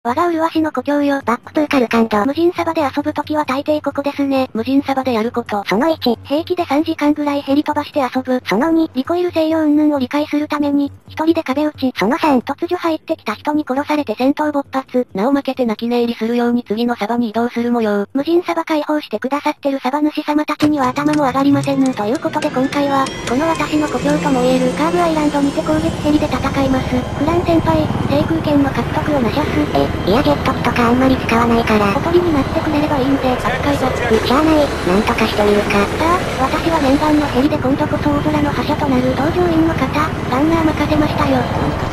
我が麗しの故郷よ。バックトゥーカルカンド。無人サバで遊ぶときは大抵ここですね。無人サバでやること。その1、平気で3時間ぐらいヘリ飛ばして遊ぶ。その2、リコイル制御云々を理解するために、一人で壁打ち。その3、突如入ってきた人に殺されて戦闘勃発。なお負けて泣き寝入りするように次のサバに移動する模様。無人サバ解放してくださってるサバ主様たちには頭も上がりませぬ。ということで今回は、この私の故郷とも言えるカーブアイランドにて攻撃ヘリで戦います。フラン先輩、制空権の獲得をなしゃす。いやジェット機とかあんまり使わないから。おとりになってくれればいいんで、扱いがつく。しゃあない、なんとかしてみるか。さあ、私は念願のヘリで今度こそ大空の覇者となる搭乗員の方、ランナー任せましたよ。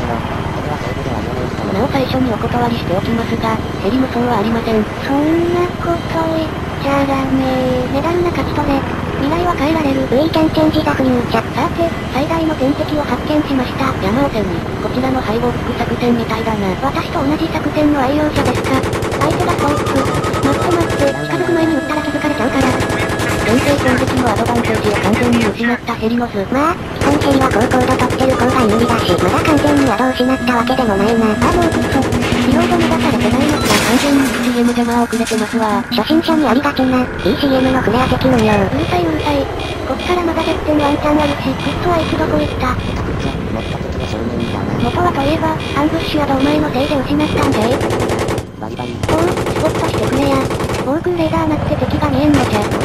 なお最初にお断りしておきますが、ヘリ無双はありません。そんなこと言っちゃダメ。メダルな勝ち取れ。未来は変えられる。ウィーキャンチェンジザフューチャー。さて、最大の天敵を発見しました。山を背に、こちらの敗北作戦みたいだな。私と同じ作戦の愛用者ですか。相手がこいつ。待って、近づく前に撃ったら気づかれちゃうから。先制攻撃のアドバンテージを完全に失ったヘリの図。まあ、基本ヘリは高高度取ってる方が有利だし、まだ完全に宿を失ったわけでもないな。あ、もうリロード乱されてないのか。完全に CM 邪魔は遅れてますわ。初心者にありがちな、BCM のフレア的運用。うるさい。こっからまだ絶対ワンチャンあるし、グッズはいつどこ行った。元はといえば、アンブッシュはお前のせいで失ったんじゃい。おう、スポットしてくれや。防空レーダーなって敵が見えんのじゃ。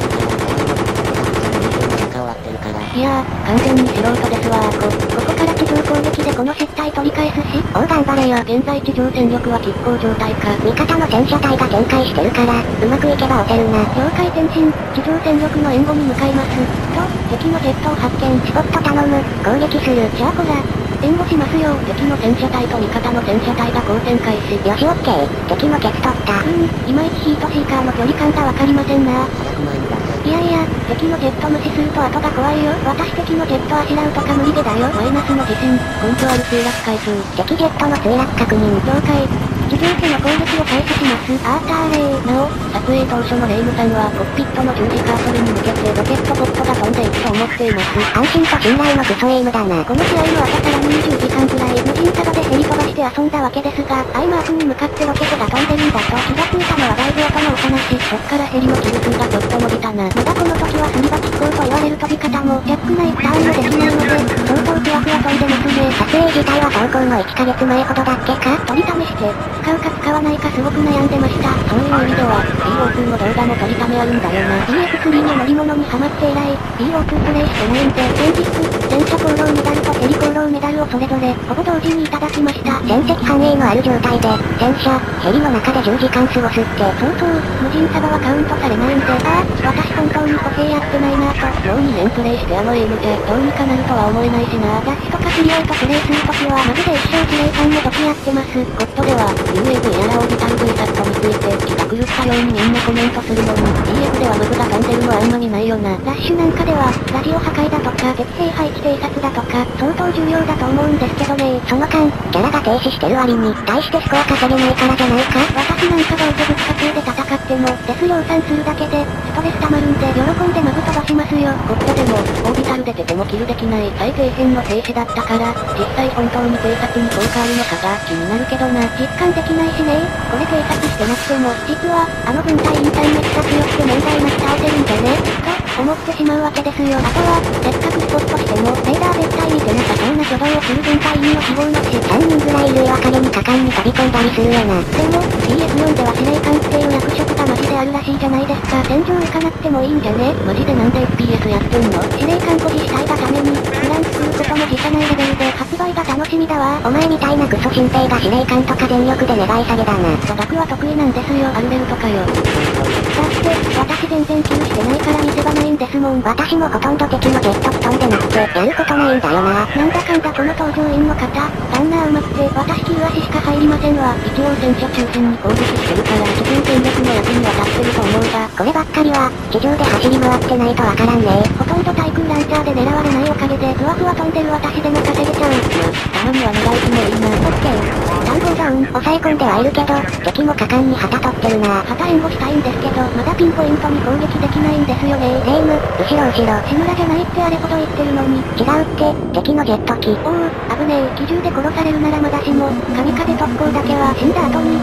いやー、完全に素人ですわ。ここから地上攻撃でこの失態取り返すし。おう頑張れよ。現在地上戦力は拮抗状態か。味方の戦車隊が展開してるから、うまくいけば押せるな。了解転進、地上戦力の援護に向かいます。と、敵のジェットを発見。スポット頼む。攻撃する。じゃあこら。援護しますよ。敵の戦車隊と味方の戦車隊が交戦開始。よしオッケー。敵のケツ取った。いまいちヒートシーカーの距離感がわかりませんな。いや、敵のジェット無視すると後が怖いよ。私敵のジェットあしらうとか無理でだよ。マイナスの自信、根拠ある墜落回数。敵ジェットの墜落確認。了解。地上機の攻撃を開始します。あーたーれー。なお、撮影当初のレイムさんはコッピットの十字カーソルに向けてロケットポットが飛んでいくと思っています。安心と信頼のクソエイムだな。この試合の後から20時間くらい無人サバでヘリ飛ばして遊んだわけですが、アイマークに向かってロケットが飛んでるんだと気がついたのはだいぶ後のお話。そっからヘリの機数がちょっと伸びたな。まだこの時はすり鉢飛行と言われる飛び方も、ジャックナイフターンもできないので、相当ふわふわ飛んでますね。撮影自体は投稿の1ヶ月前ほどだっけか。取り試して、使うか使わないかすごく悩んでました。そういう意味では、BO2 の動画も取りためあるんだよな。DX3 の乗り物にハマって以来、BO2 プレイしてないんで、先日、戦車功労メダルとヘリ功労メダルをそれぞれ、ほぼ同時にいただきました。戦績繁栄のある状態で、戦車、ヘリの中で10時間過ごすって、そう、無人サバはカウントされないんで、私本当に歩兵やってないなぁと、もう2年プレイしてエイムで、どうにかなるとは思えないしな。ダッシュとかクリアウトプレイするときは、マジで一生司令官もどきやってます。ゴッドでは、UAV やらオービタル V サットについて、気が狂ったようにみんなコメントするのに、DF ではムズが飛んでるのあんまりないよな。ラッシュなんかでは、ラジオ破壊だとか、敵兵配置偵察だとか、相当重要だと思うんですけどね。その間、キャラが停止してる割に、大してスコア稼げないからじゃないか。私なんかがauto物火球で戦っても、デス量産するだけで、ストレス溜まるんで、喜んでマグ飛ばしますよ。ゴッドでも、オービタルで出てもキルできない最底辺の兵士だったから、実際本当に偵察に効果あるのかが気になるけどな。実感できないしね。これ偵察してなくても、実は、あの軍隊インターめっちゃ強くて問題なく倒せるんじゃねと、思ってしまうわけですよ。あとは、せっかくスポットしても、レーダー絶対見てなさそうな挙動をする軍隊員の希望の地。3人ぐらいいる分かれに果敢に飛び込んだりするよな。でも、BS4 では司令官っていう役職がマジであるらしいじゃないですか。戦場行かなくてもいいんじゃね。マジでなんで FPS やってんの。司令官保持したいがために、フランス作ることも辞さないレベルで発売が楽しみだわ。お前みたいなクソ新兵が司令官とか全力で願い下げだな。賭博は得意なんですよ。アルベルとかよ。だって、私全然キルしてないから見せ場ないんですもん。私もほとんど敵のジェット機飛んでなくて、やることないんだよな。なんだかんだこの搭乗員の方、ランナー埋まって、私9足しか入りませんわ。一応戦車中心に攻撃してるから、地上戦力の役には立ってると思うが、こればっかりは、地上で走り回ってないとわからんね。ほとんど対空ランチャーで狙われないおかげで、ふわふわ飛んでる私でも稼げちゃう。たまには狙い気もいいな。オッケー。弾道ダウン、抑え込んではいるけど、敵も果敢に旗取ってるな。旗援護したいんですけど、まだピンポイントに攻撃できないんですよね。レイム、後ろ。志村じゃないってあれほど言ってるのに。違うって、敵のジェット機。おう、危ねえ。機銃で殺されるならまだしも、神風特攻だけは死んだ後に、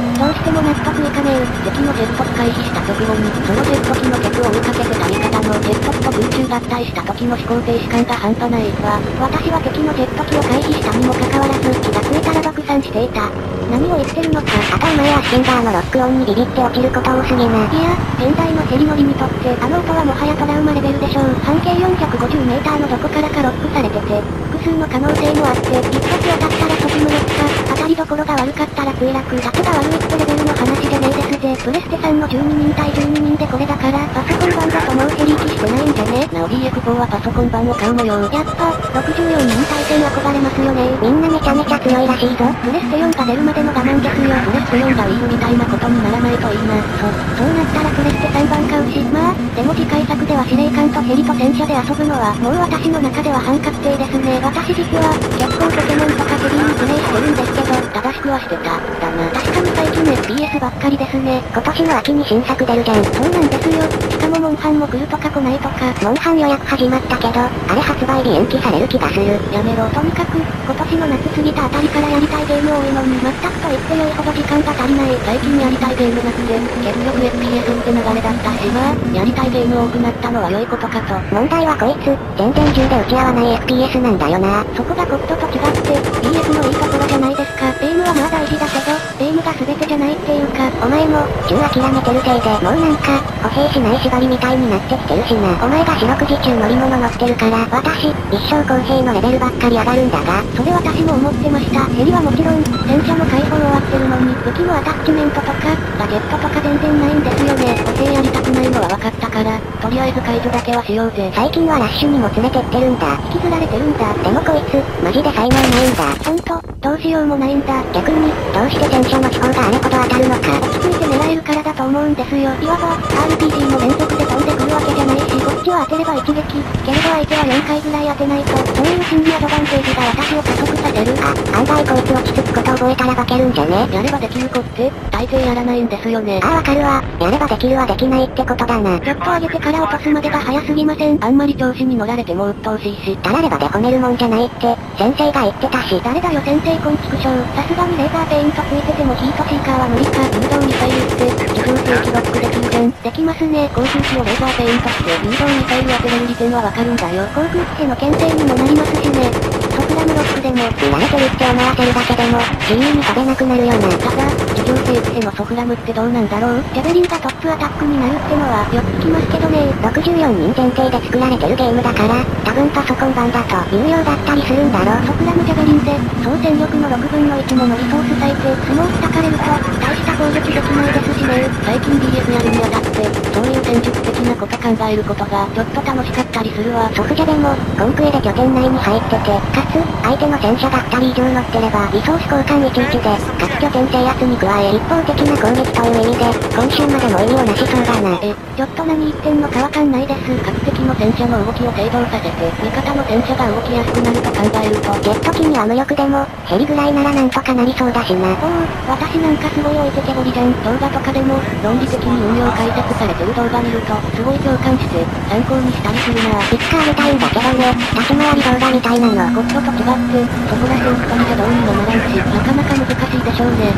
しても納得いかねえ。敵のジェット機回避した直後に、そのジェット機の客を追いかけてた味方のジェット機と空中合体した時の思考停止感が半端ないわ。私は敵のジェット機を回避したにもかかわらず、気がついたら爆散していた。何を言ってるのか。あとお前はシンガーのロックオンにビビって落ちること多すぎな。いや、現代のヘリ乗りにとって、あの音はもはやトラウマレベルでしょう。半径450メーターのどこからかロックされてて、複数の可能性もあって、一発当たったら即無力か、当たりどころが悪かったら墜落、立てが悪いってレベルの話じゃねえですぜ。プレステ3の12人対12人でこれだから、パソコン版だともうヘリ機してないんじゃね。なお DF4 はパソコン版を買う模様。やっぱ、64人対戦憧れますよね。みんなめちゃめちゃ強いらしいぞ。プレステ4が出るまでの我慢ですよ。プレステ4が Wii U みたいなことにならないといいな。そうなったらプレステ3版買うし、まあ、でも次回作では司令官とヘリと戦車で遊ぶのは、もう私の中では半確定ですね。私実は、結構ポケモンとかヘビーにプレイしてるんですけど、正しくはしてた。だな。確かに最近 FPS ばっかりですね。今年の秋に新作出るじゃん。そうなんですよ。しかもモンハンも来るとか来ないとか。モンハン予約始まったけど、あれ発売日延期される気がする。やめろ。とにかく、今年の夏過ぎたあたりからやりたいゲーム多いのに、全くと言って良いほど時間が足りない。最近やりたいゲームなくて、結局 FPS って流れだったし、まあ、やりたいゲーム多くなったのは良いことかと。問題はこいつ、全然銃で打ち合わない FPS なんだよな。そこがコットと違って、BF のいいところじゃないですか。エイムはまあ大事だけど、エイムが全てじゃないっていうか、お前も、銃諦めてるせいで、もうなんか、歩兵しない縛りみたいになってきてるしな。お前が四六時中乗り物乗ってるから、私、一生公平のレベルばっかり上がるんだが、それ私も思ってました。ヘリはもちろん、戦車も解放終わってるのに、武器のアタッチメントとか、ガジェットとか全然ないんですよね。歩兵やりたくないのは分かったから、とりあえず解除だけはしようぜ。最近はラッシュにも連れてってるんだ。引きずられてるんだ。でもこいつ、マジで才能ないんだ。ほんと、どうしようもないんだ。逆に、どうして戦車の飛行があれほど当たるのか。落ち着いて狙えるからだと思うんですよ。いわば、RPG の連続で飛んでくるわけじゃないし、こっちは当てれば一撃。けれど相手は4回ぐらい当てないと、そういう心理アドバンテージが私を加速させる。あ、案外こいつ落ち着くこと覚えたら化けるんじゃね。やればできる子って、大抵やらないんですよね。ああわかるわ。やればできるはできないってことだな。ちょっと上げてから落とすまでが早すぎません。あんまり調子に乗られても鬱陶しいし。たらればで褒めるもんじゃないって、先生が言ってたし。誰だよ先生こんちくしょう。さすがにレーザーペイントついててもヒートシーカーは無理か。誘導ミサイルって、自風定期ロックできるじゃん。できますね。航空機をレーザーペイントして、誘導ミサイル当てれる利点はわかるんだよ。航空機への牽制にもなりますしね。ソフラムロックでも、慣れてるって思わせるだけでも、自由に飛べなくなるよな。ただ、地上生へのソフラムってどうなんだろう。ジャベリンがトップアタックになるってのは、よく聞きますけどね。64人前提で作られてるゲームだから、多分パソコン版だと、有用だったりするんだろ。ソフラムジャベリンで、総戦力の6分の1ものリソース割いて、スモーク焚かれると、大した攻撃できないですしね。最近 BF やるにあたって、そういう戦術的なこと考えることが、ちょっと楽しかったりするわ。ソフジャでも、コンクエで拠点内に入ってて、かつ、相手の戦車が2人以上乗ってれば、リソース交換11で、かつ拠点制圧に加え、一方的な攻撃という意味で、今週までも意味をなしそうだな。ちょっと何言ってんのかわかんないです。各敵の戦車の動きを制動させて、味方の戦車が動きやすくなると考えると、ジェット機には無力でも、ヘリぐらいならなんとかなりそうだしな。おお、私なんかすごい置いてけぼりじゃん。動画とかでも、論理的に運用解説されてる動画見ると、すごい共感して、参考にしたりするな。いつかあげたいんだけどね、立ち回り動画みたいなの。コットと違って、そこら辺一人じゃどうにもならんし、なかなか難しいでしょうね。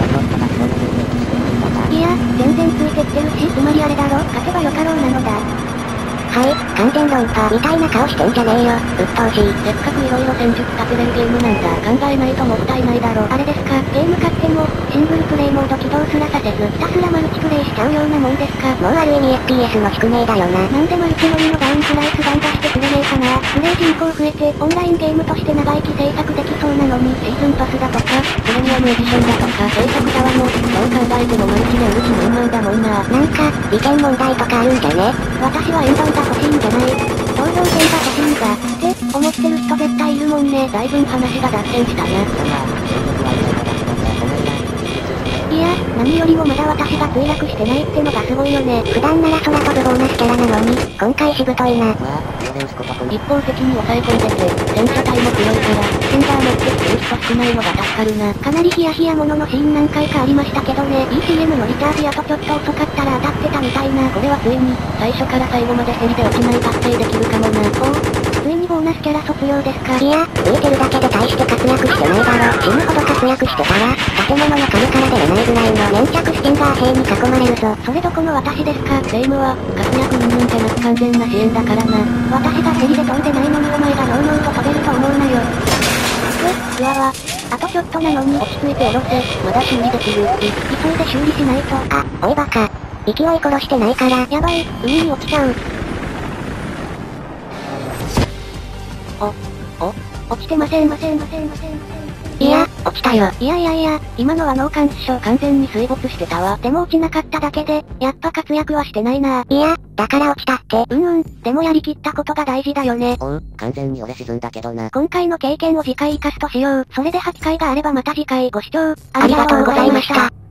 いや、全然ついてってるし、つまりあれだろ、勝てばよかろうなのだ。はい、完全論破みたいな顔してんじゃねえよ。うっとうしい。せっかく色々戦術立てれるゲームなんだ。考えないともったいないだろ。あれですか、ゲーム買っても、シングルプレイモード起動すらさせず、ひたすらマルチプレイしちゃうようなもんですか。もうある意味 FPS の宿命だよな。なんでマルチ乗りのダウンプライス版出してくれねえかな。プレイ人口増えて、オンラインゲームとして長生き制作できそうなのに、シーズンパスだとか、プレミアムエディションだとか、制作側も、どう考えてもマルチで売る気満々だもんな。なんか、利権問題とかあるんじゃね。私は円盤が欲しいんじゃない。投票権が欲しいんだ。って思ってる人絶対いるもんね。だいぶん話が脱線したな。いや、何よりもまだ私が墜落してないってのがすごいよね。普段なら空飛ぶボーナスキャラなのに、今回しぶといな。一方的に抑え込んでて、戦車隊も強いから、シンガー持ってきてる人少ないのが助かるな。かなりヒヤヒヤもののシーン何回かありましたけどね。BCM のリチャージあとちょっと遅かったら当たってたみたいな。これはついに、最初から最後までヘリで落ちない達成できるかもな。おう、ついにゴーーナスキャラ卒業ですか？ いや、見てるだけで大して活躍してないだろ。死ぬほど活躍してたら、建物の壁から出れないぐらいの粘着スキンが兵に囲まれるぞ。 それどこの私ですか？霊夢は、活躍云々じゃなく完全な支援だからな。私がヘリで飛んでないのにお前がノーノーと飛べると思うなよ。うわわ。あとちょっとなのに落ち着いておろせ。まだ修理できる。急いで修理しないと。 あ、おいバカ。勢い殺してないから。 やばい、海に落ちちゃう。落ちてません。 いや、落ちたよ。 いや、今のは脳幹っしょ。完全に水没してたわ。でも落ちなかっただけで、やっぱ活躍はしてないな。 いや、だから落ちたって。 でもやりきったことが大事だよね。 完全に俺沈んだけどな。 今回の経験を次回活かすとしよう。それで8回があればまた次回ご視聴、 ありがとうございました。